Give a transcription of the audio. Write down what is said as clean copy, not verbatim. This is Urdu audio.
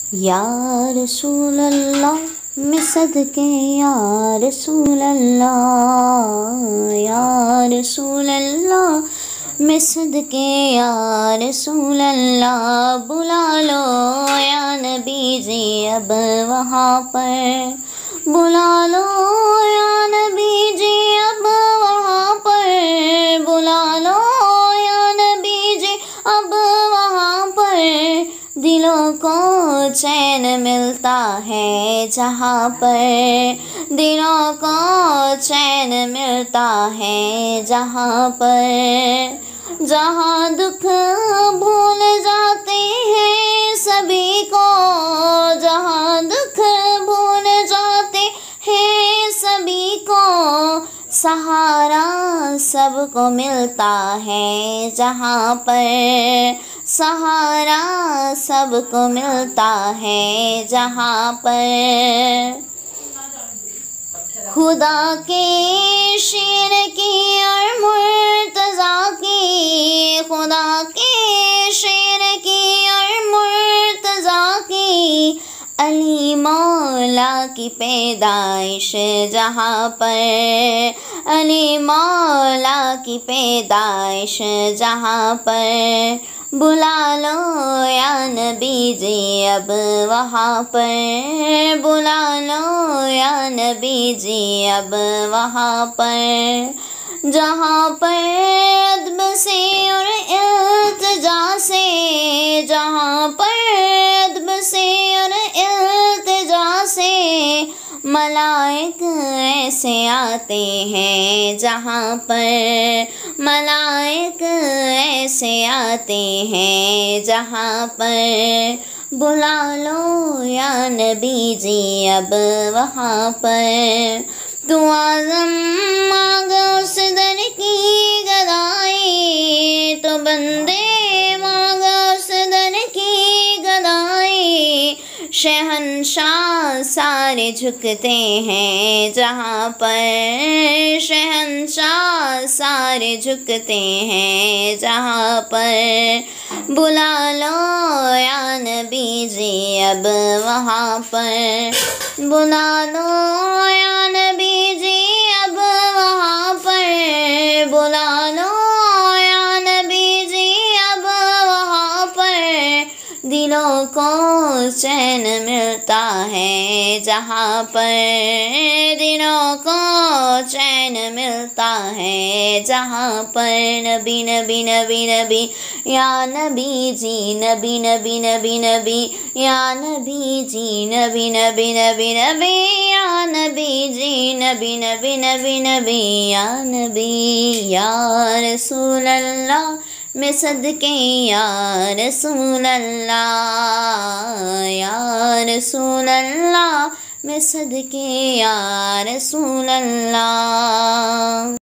یا رسول اللہ میں صدقے یا رسول اللہ، یا رسول اللہ میں صدقے یا رسول اللہ، بلا لو یا نبی جی اب وہاں پر، بلا لو یا نبی جی اب وہاں پر، بلا لو یا نبی جی اب وہاں پر، دلوں کو چین ملتا ہے جہاں پر، دلوں کو چین ملتا ہے جہاں پر، جہاں دکھ بھول جاتے ہیں سبھی کو، جہاں دکھ بھول جاتے ہیں سبھی کو، سہارا سب کو ملتا ہے جہاں پر، سہارا سب کو ملتا ہے جہاں پر، خدا کے شیر کی اور مرتضیٰ کی، خدا کے شیر کی اور مرتضیٰ کی، علی مولا کی پیدائش جہاں پر، علی مولا کی پیدائش جہاں پر، بلا لو یا نبی جی اب وہاں پر، بلا لو یا نبی جی اب وہاں پر، جہاں پر ادب سے اور التجا سے، جہاں پر ادب سے اور التجا سے، ملائک ایسے آتے ہیں جہاں پر، ملائک ایسے آتے ہیں جہاں پر، بلا لو یا نبی جی اب وہاں پر، تو اعظم مانگ اس در کی گدائی، تو بندے مانگ اس در کی گدائی، شہنشاہ سارے جھکتے ہیں جہاں پر، شہنشاہ سارے جھکتے ہیں جہاں پر، بلا لو یا نبی جی اب وہاں پر، بلا لو یا نبی جی اب وہاں پر، بلا لو یا نبی جی اب وہاں پر، دلوں کو چین ملتا ہے جہاں پر، دلوں کو چین ملتا ہے جہاں پر، نبی نبی نبی نبی یا نبی جی، نبی نبی نبی نبی یا نبی جی، نبی نبی نبی نبی یا نبی جی، نبی نبی نبی نبی یا نبی، یا رسول اللہ میں صدقے یا رسول اللہ، یا رسول اللہ میں صدقے یا رسول اللہ۔